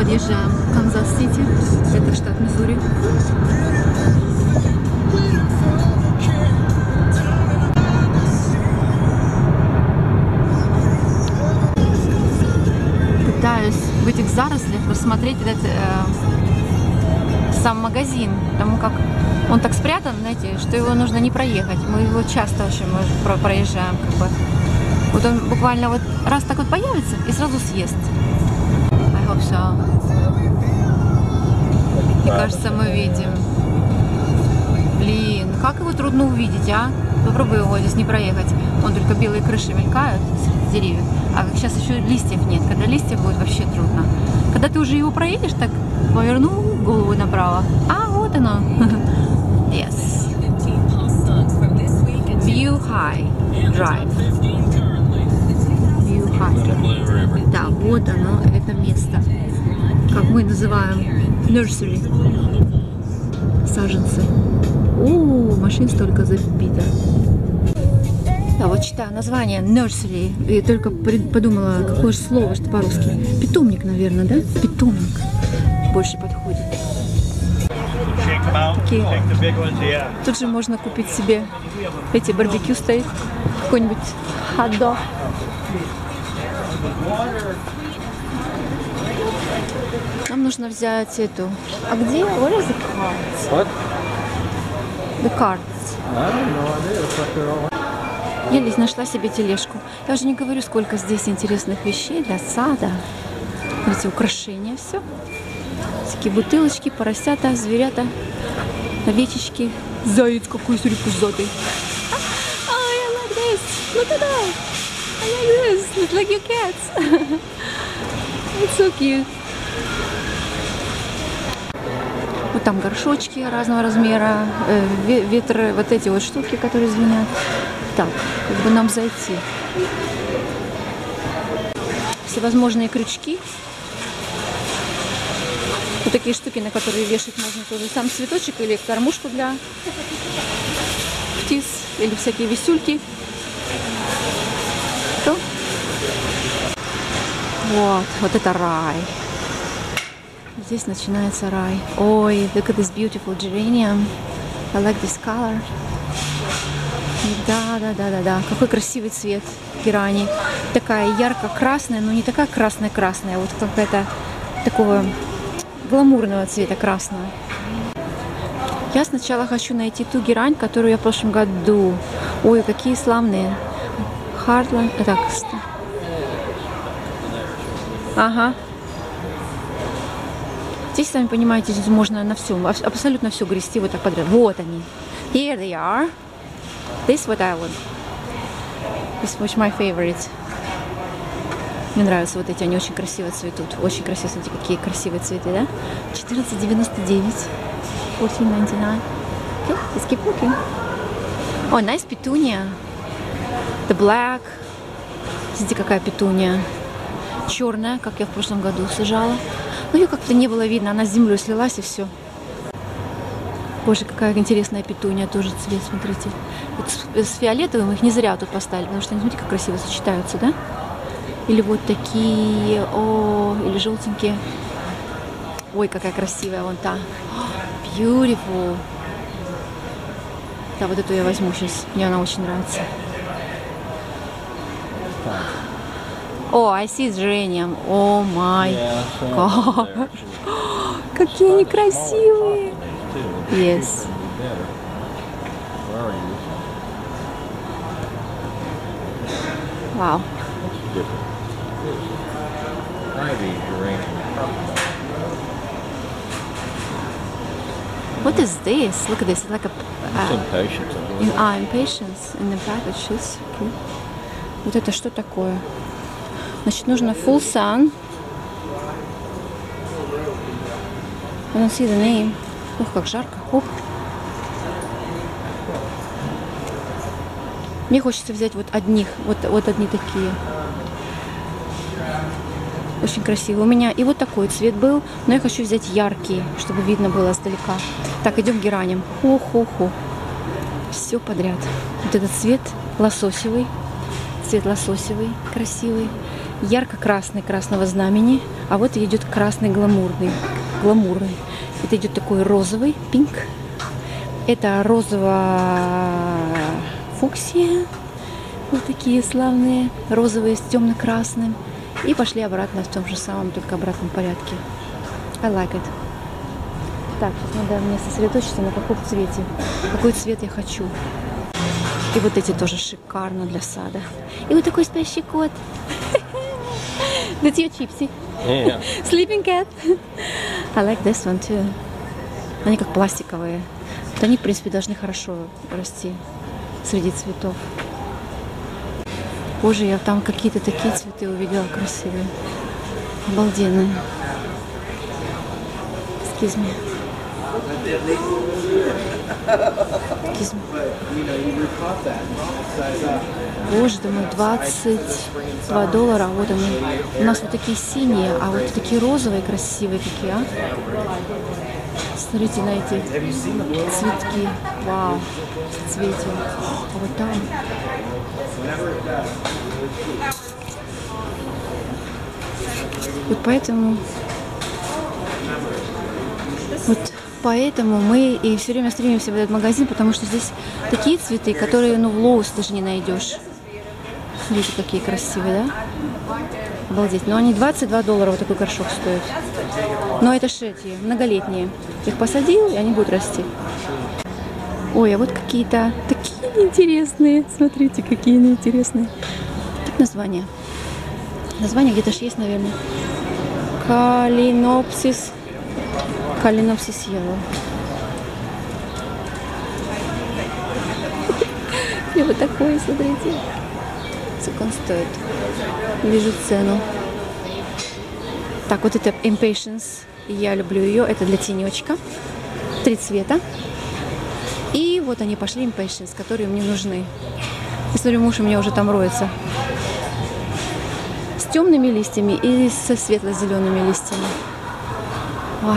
Подъезжаем в Канзас-Сити, это штат Миссури. Пытаюсь в этих зарослях рассмотреть этот сам магазин, потому как он так спрятан, знаете, что его нужно не проехать. Мы его часто очень проезжаем, как бы. Вот он буквально вот раз так вот появится и сразу съест. I hope so. Мне кажется, мы видим. Блин, как его трудно увидеть, а? Попробуй его здесь не проехать. Вон только белые крыши мелькают с деревьев. А сейчас еще листьев нет. Когда листьев будет, вообще трудно. Когда ты уже его проедешь, так повернул голову направо. А, вот оно. Yes. View High Drive. View High. Да, вот оно, это место. Как мы называем nursery. Саженцы. О, машин столько забито. Да, вот читаю название nursery и только подумала, какое же слово, что по-русски. Питомник, наверное, да? Питомник больше подходит. Такие. Тут же можно купить себе эти барбекю стоит, какой-нибудь хот-дог. Нам нужно взять эту. А где? What is the cards? What? The cards. Я здесь нашла себе тележку. Я уже не говорю, сколько здесь интересных вещей для сада. Эти украшения, все. Всякие бутылочки, поросята, зверята, овечечки. Заяц какой, смотри, пузатый. Oh, I like this. Look at that. I like this. It's like your cats. It's so cute. Вот там горшочки разного размера, ветры, вот эти вот штуки, которые звенят. Так, как бы нам зайти. Всевозможные крючки. Вот такие штуки, на которые вешать можно тоже. Сам цветочек или кормушку для птиц, или всякие висюльки. Что? Вот это рай. Здесь начинается рай. Ой, look at this beautiful geranium. I like this color. Да. Какой красивый цвет герани. Такая ярко-красная, но не такая красная-красная, а вот какая-то такого гламурного цвета красного. Я сначала хочу найти ту герань, которую я в прошлом году. Ой, какие славные. Heartland. Так. Ага. Здесь, сами понимаете, здесь можно на все, абсолютно все грести вот так подряд. Вот они. Here they are. This what I want. This was my favorite. Мне нравятся вот эти, они очень красиво цветут. Очень красиво, смотрите, какие красивые цветы, да? 14.99. 14.99. Okay, let's keep looking. Oh, nice petunia. The black. Смотрите, какая петуния. Черная, как я в прошлом году сажала. Но ее как-то не было видно, она с землей слилась и все. Боже, какая интересная петуния, тоже цвет, смотрите. Вот с фиолетовым их не зря тут поставили, потому что они, смотрите, как красиво сочетаются, да? Или вот такие, или желтенькие. Ой, какая красивая вон та. Beautiful. Да, вот эту я возьму сейчас, мне она очень нравится. О, I see geranium. О май гад. Какие они красивые. Yes. Wow. What is this? Look at this. It's like a impatience in the packages. Okay. Вот это что такое? Значит, нужно full sun. I don't see the name. Ух, как жарко. Ух. Мне хочется взять вот одних, вот одни такие. Очень красиво. У меня и вот такой цвет был, но я хочу взять яркий, чтобы видно было издалека. Так, идем к гераням. Хо-хо-хо. Все подряд. Вот этот цвет лососевый. Цвет лососевый, красивый. ярко-красный, красного знамени, а вот идет красный гламурный. Это идет такой розовый, пинк. Это розово-фуксия. Вот такие славные, розовые с темно-красным. И пошли обратно в том же самом, только обратном порядке. I like it. Так, сейчас надо мне сосредоточиться на каком цвете. Какой цвет я хочу. И вот эти тоже шикарно для сада. И вот такой спящий кот. That's your Gypsy. Yeah. Sleeping cat. I like this one too. Они как пластиковые. Вот они, в принципе, должны хорошо расти среди цветов. Боже, я там какие-то такие цветы увидела красивые. Обалденные. Excuse me. Excuse me. Боже, думаю, $22. Вот они. У нас вот такие синие, а вот такие розовые, красивые какие, а? Смотрите на эти цветки. Вау. В цвете. А вот там. Вот поэтому мы и все время стремимся в этот магазин, потому что здесь такие цветы, которые, в Лоус даже не найдешь. Смотрите, какие красивые, да? Обалдеть. Но они $22 вот такой горшок стоит. Но это шети, многолетние. Их посадил, и они будут расти. Ой, а вот какие-то такие неинтересные. Смотрите, какие неинтересные. Как название? Название где-то же есть, наверное. Калинопсис. Калинопсис yellow. И вот такой, смотрите. Сколько он стоит? Вижу цену. Так, вот это Impatience. Я люблю ее. Это для тенечка. 3 цвета. И вот они пошли Impatience, которые мне нужны. Я смотрю, муж у меня уже там роется. С темными листьями и со светло-зелеными листьями. Вау.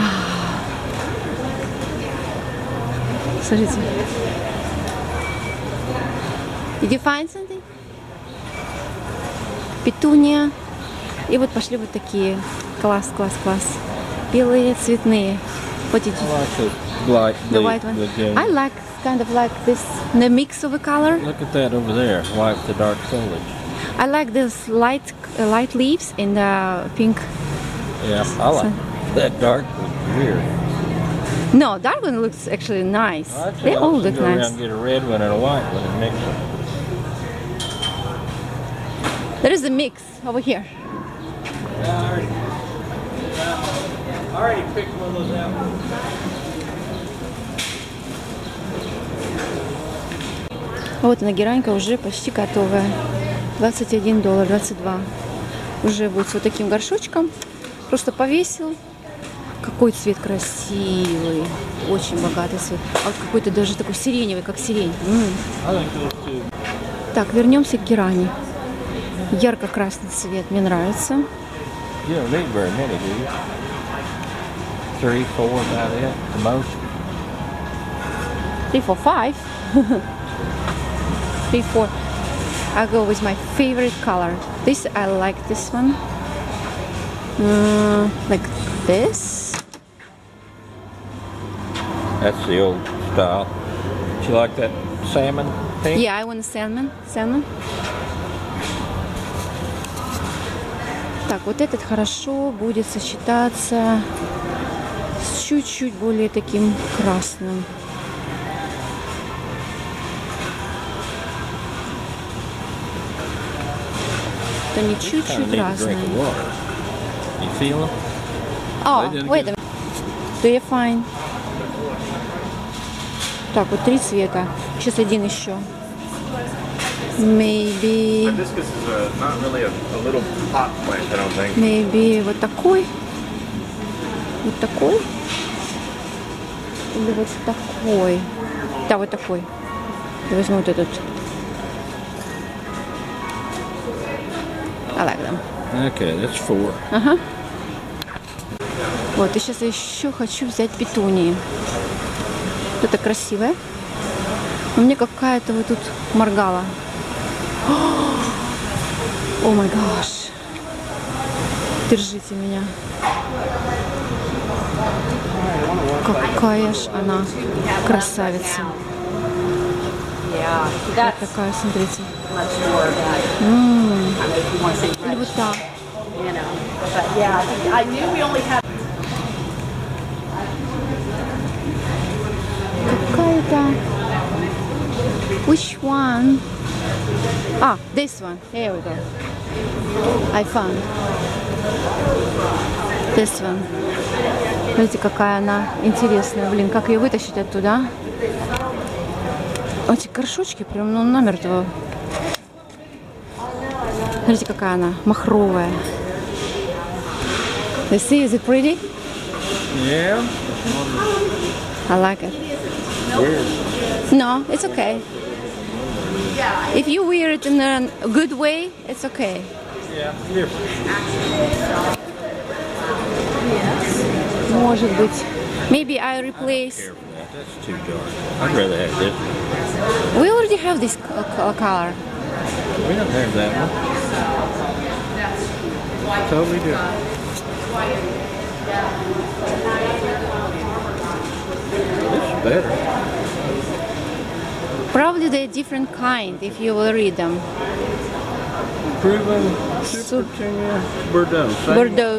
Смотрите. Did you find something? Петуния. И вот пошли вот такие. Класс, класс, класс. Белые, цветные. What did you... The white one? I like kind of like this, the mix of a color. Look at that over there, white with the dark foliage. I like this light leaves and the pink. Yeah, I like that dark was weird. No, that one looks actually nice. They all look go around nice. and get a red one and a white one and mix them. There is a mix over here. I already picked one of those out. Вот она, геранька уже почти готовая. $21, 22. Уже будет с вот таким горшочком. Просто повесил. Какой цвет красивый. Очень богатый цвет. А вот какой-то даже такой сиреневый, как сирень. Так, вернемся к герани. Ярко-красный цвет мне нравится. You don't need very many, do you? 3, 4, about it, the most. 3, 4, 5. 3, 4. I go with my favorite color. This, I like this one. Like this. That's the old style. Do you like that salmon pink? Yeah, I want salmon. Salmon. Так, вот этот хорошо будет сочетаться с чуть-чуть более таким красным. Это не чуть-чуть разные. You feel them? Oh, wait a minute. Do you find? Так, вот 3 цвета. Сейчас один еще. Maybe. Hibiscus is not really a little pot plant, I don't think. Maybe вот такой. Вот такой. Или вот такой. Да, вот такой. Я возьму вот этот. I like them. Okay, that's 4. Ага. Вот, и сейчас я еще хочу взять петунии. Это красивая. Но мне какая-то вот тут моргала. О май гаш. Держите меня. Какая ж она красавица. Вот такая, смотрите. Или вот так. Какая-то. Which one? Ah, this one. Here we go. I found this one. Смотрите, какая она интересная. Блин, как ее вытащить оттуда? Эти горшочки прям, ну, намертво. Смотрите, какая она махровая. You see, is it pretty? Yeah. I like it. Weird. No, it's okay. If you wear it in a good way, it's okay. Yeah. Different. Может быть. Maybe I replace. Care for that. That's too dark. I'd rather have this one. We already have this color. We don't have that one. Totally different. This is better. Probably they're different kind if you will read them. Proven Super Tinga Bordeaux. Bordeaux.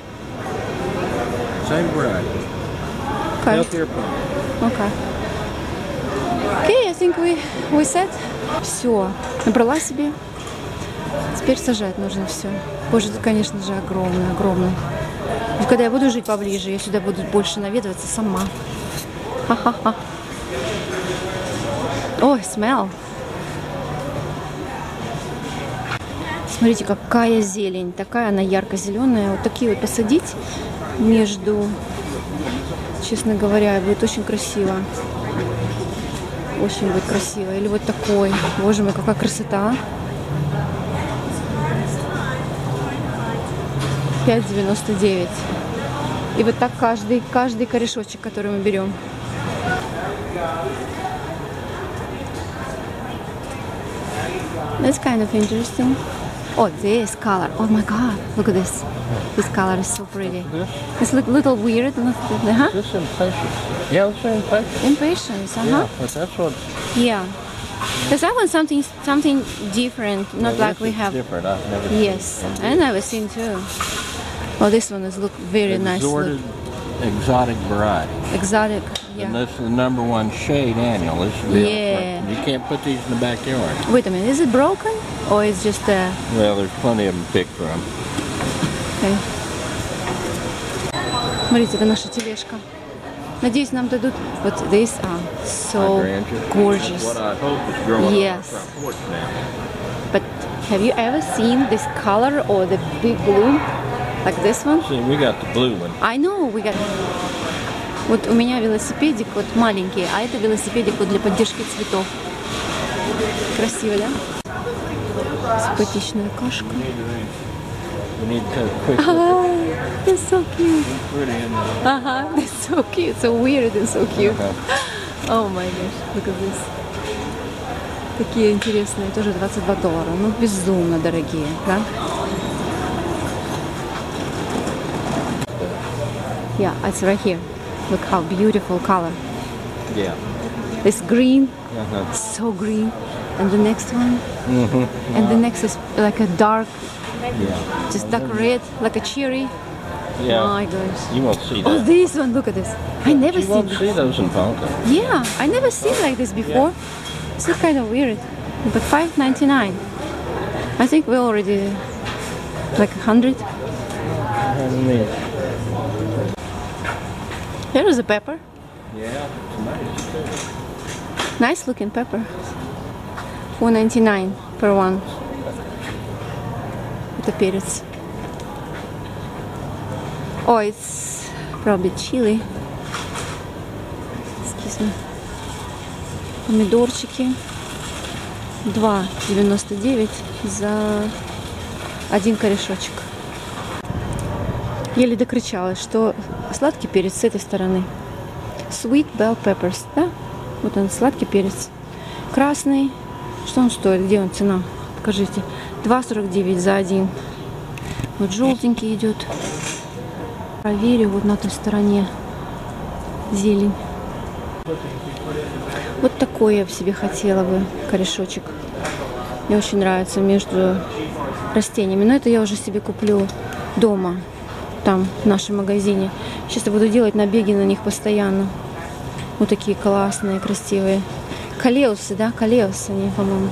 Same variety. Okay. Healthier plant. Okay. Okay, I think we set. Все. Набрала себе. Теперь сажать нужно все. Боже, это, конечно же, огромный, огромный. И когда я буду жить поближе, я сюда буду больше наведываться сама. Ха-ха-ха. Ой, smell. Смотрите, какая зелень. Такая она ярко-зеленая. Вот такие вот посадить между, честно говоря, будет очень красиво. Очень будет красиво. Или вот такой. Боже мой, какая красота. 5,99. И вот так каждый корешочек, который мы берем. That's kind of interesting. Oh, this color. Oh my God, look at this. This color is so pretty. It's a little weird. Huh? This impatience. Yeah, this is impatience. Impatience, Yeah, but that's what. Yeah. Because I want something different, not Yeah, like this we is have. different. I've never seen Yes, it. I never seen too. Oh, this one is look very nice. Assorted Look. exotic variety. Exotic. And Yeah. this is the #1 shade annual. This should be Yeah. You can't put these in the backyard. Wait a minute, is it broken or it's just Well, there's plenty of them to pick from. okay. Смотрите, это наша тележка. Надеюсь, нам дадут вот this. So Hydrangea. gorgeous. What I hope is growing Yes. on our front porch now. But have you ever seen this color or the big bloom like this one? See, we got the blue one. I know we got. Вот у меня велосипедик вот маленький, а это велосипедик вот для поддержки цветов. Красиво, да? Симпатичная кошка. We need to quick look at They're so cute. pretty in there. Ага, they're so cute, so weird and so cute. Okay. Oh my gosh, look at this. Такие интересные, тоже $22. Ну, безумно дорогие, да? Yeah, it's right here. Look how beautiful color. Yeah. This green, Uh-huh. so green. And the next one. And the next is like a dark, Yeah. just dark red, like a cherry. Yeah. My gosh. You won't see Oh, that. this one, look at this. I never You seen won't this. see those in Ponca. Yeah, I never seen like this before. It's kind of weird. But $5.99. I think we already like 100. Here is a pepper. Yeah, it's nice. Nice looking pepper. $4.99 per one. Это перец. Oh, it's probably chili. Excuse me. Помидорчики. $2.99 за один корешочек. Еле докричалась, что сладкий перец с этой стороны. Sweet bell peppers, да? Вот он, сладкий перец. Красный. Что он стоит? Где он? Цена? Покажите. $2.49 за один. Вот желтенький идет. Проверю, вот на той стороне зелень. Вот такой я бы себе хотела бы корешочек. Мне очень нравится между растениями. Но это я уже себе куплю дома, там, в нашем магазине. Сейчас я буду делать набеги на них постоянно. Вот такие классные, красивые. Калеусы, да? Калеусы они, по-моему.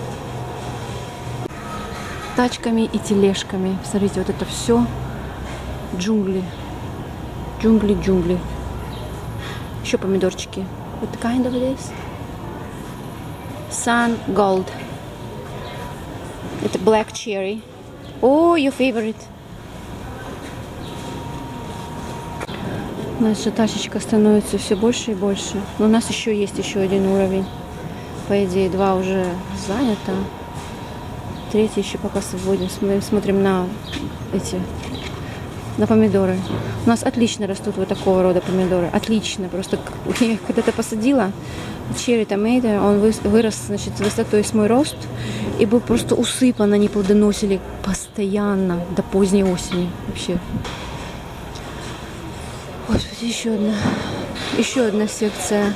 Тачками и тележками. Смотрите, вот это все джунгли. Джунгли, джунгли. Еще помидорчики. What kind of it is? Sun Gold. Это black cherry. Oh, your favorite. Наша тачечка становится все больше и больше. Но у нас еще есть еще один уровень. По идее, 2 уже занято. 3 еще пока свободен. Мы смотрим на на помидоры. У нас отлично растут вот такого рода помидоры. Отлично. Просто я их когда-то посадила. Черри томато, он вырос, значит, высотой с мой рост. И был просто усыпан. Они плодоносили постоянно до поздней осени. Вообще. Господи, еще одна секция.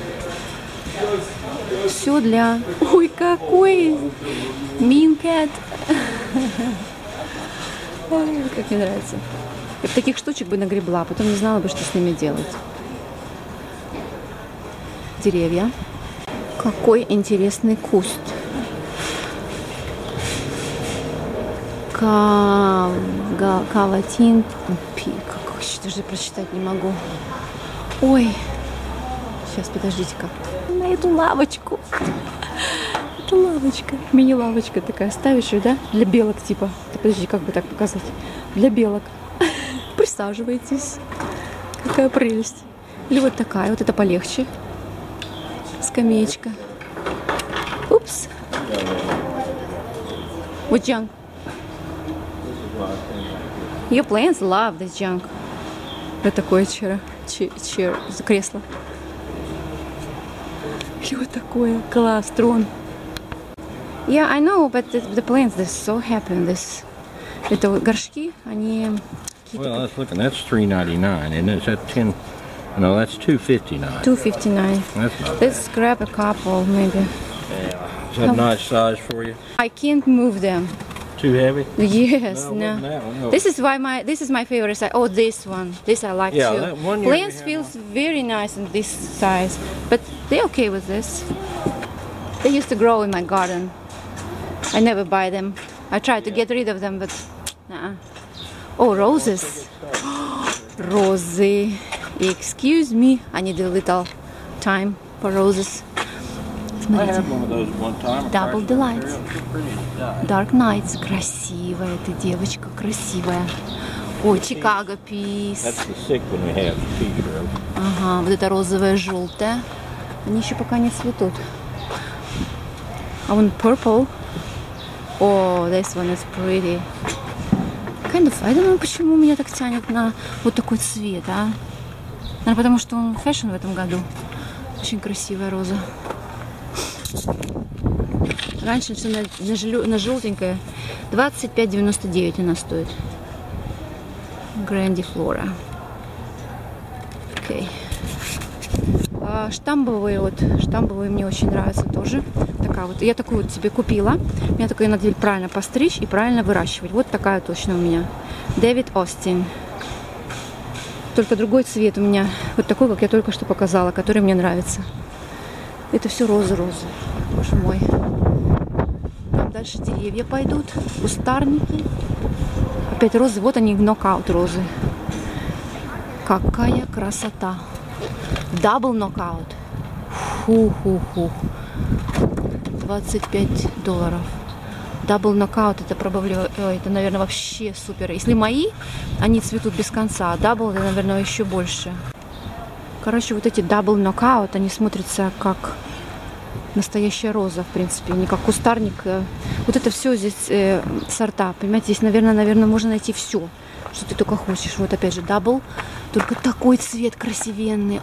Все для... Ой, какой mean cat. Ой, как мне нравится. Я бы таких штучек бы нагребла, а потом не знала бы, что с ними делать. Деревья. Какой интересный куст. Каватин пик. Даже прочитать не могу. Ой. Сейчас, подождите-ка. На эту лавочку. Это лавочка. Мини-лавочка такая. Ставишь ее, да? Для белок типа. Подожди, как бы так показать? Для белок. Присаживайтесь. Какая прелесть. Или вот такая. Вот это полегче. Скамеечка. Упс. What junk? Your plants love this junk. Вот такое кресло. И вот такое. Класс, трон. Yeah, I know, but the plants, they're so happy in this. Это вот горшки, они... Well, that's looking, that's $3.99, isn't it? Is that 10? No, that's $2.59. $2.59. That's not Let's grab a couple, maybe. Yeah. Is that a nice size for you? I can't move them. Too heavy? Yes, No, no. that one, no. This is my favorite size. Oh, this one. This I like Yeah, too. that one year Plants we had feels very nice in this size, but they're okay with this. They used to grow in my garden. I never buy them. I tried to get rid of them, but nah. Oh, roses. Розы. Excuse me. I need a little time for roses. I Смотрите. had one of those one time. Double Crashed Delight. real pretty. Dark Nights. Красивая эта девочка, красивая. Ой, Chicago Peace. That's the sick one we have, the peach rose. Ага, вот это розовое, желтое. Они еще пока не цветут. А вон purple. Oh, this one is pretty. Kind of, I don't know, почему меня так тянет на вот такой цвет, а? Наверное, потому что он фэшн в этом году. Очень красивая роза. Раньше все на желтенькое. $25.99 она стоит. Grandiflora. Окей. Штамбовые мне очень нравятся тоже. Такая вот. Я такую вот себе купила. Мне только ее надо правильно постричь и правильно выращивать. Вот такая точно у меня. Дэвид Остин. Только другой цвет у меня. Вот такой, как я только что показала, который мне нравится. Это все розы-розы. Боже мой. Там дальше деревья пойдут. Кустарники. Опять розы. Вот они, нокаут розы. Какая красота. Дабл нокаут. Фу-ху-ху. $25. Дабл нокаут, это probably, это, наверное, вообще супер. Если мои, они цветут без конца. Дабл, это, наверное, еще больше. Короче, вот эти дабл нокаут, они смотрятся как настоящая роза, в принципе, не как кустарник. Вот это все здесь сорта, понимаете, здесь, наверное, можно найти все, что ты только хочешь. Вот опять же дабл, только такой цвет красивенный.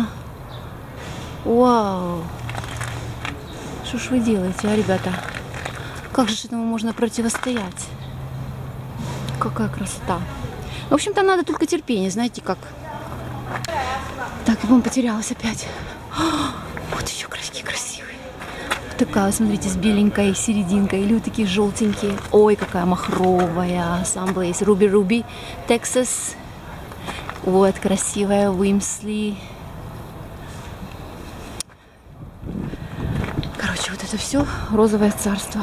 Вау! Что ж вы делаете, ребята? Как же этому можно противостоять? какая красота. В общем-то, надо только терпение, знаете как. Так, я, по-моему, потерялась опять. Вот еще краски красивые. Вот такая, смотрите, с беленькой серединкой. Или вот такие желтенькие. Ой, какая махровая. Sunblaze. Ruby, Texas. Вот, красивая. Уимсли. Короче, вот это все розовое царство.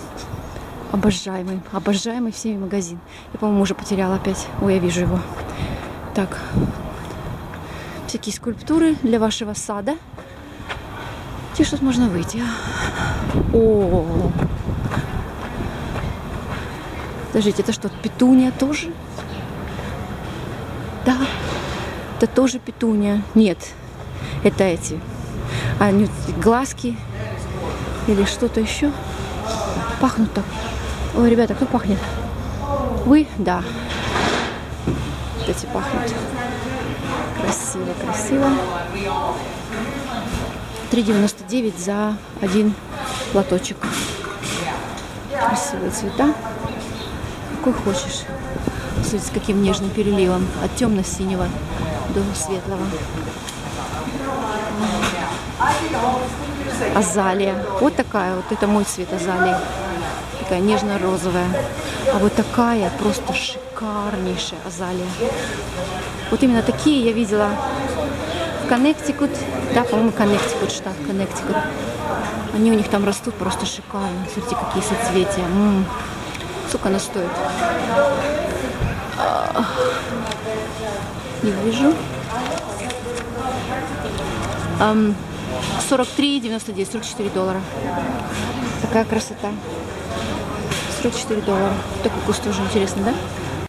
Обожаемый всеми магазин. Я, по-моему, уже потеряла опять. Ой, я вижу его. Так. Всякие скульптуры для вашего сада. Те, что можно выйти. О, подождите, это что, петуния тоже? Да, это тоже петуния. Нет, это эти. Глазки или что-то еще. Пахнут так. Ой, ребята, кто пахнет? Вы? Да. Вот эти пахнут. Красиво, красиво. 3,99 за один лоточек. Красивые цвета. Какой хочешь. Смотрите, с каким нежным переливом. От темно-синего до светлого. Азалия. Вот такая вот. Это мой цвет азалии. Такая нежно-розовая. А вот такая просто шикарнейшая азалия. Вот именно такие я видела в Коннектикут. Да, по-моему, Коннектикут, штат Коннектикут. Они у них там растут просто шикарно. Смотрите, какие соцветия. Сколько она стоит? Не вижу. 43,99, 44 доллара. Такая красота. 44 доллара. Такой куст тоже интересный, да?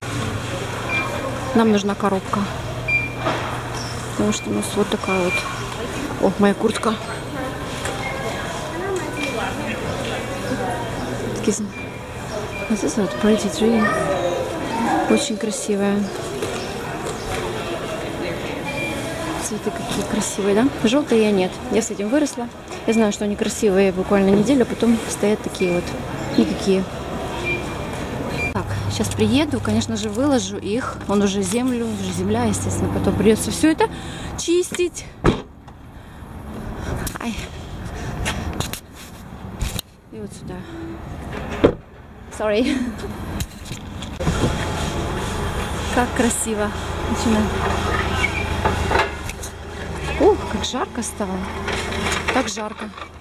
Нам нужна коробка. Потому что у нас вот такая вот. О, моя куртка. Вот это вот pretty tree. Очень красивая. Цветы какие красивые, да? Желтые я нет. Я с этим выросла. Я знаю, что они красивые буквально неделю, а потом стоят такие вот никакие. Так, сейчас приеду, конечно же, выложу их. Он уже земля, естественно, потом придется все это чистить. Ай. И вот сюда. Sorry. Как красиво. Начинаем. Ух, как жарко стало. Так жарко.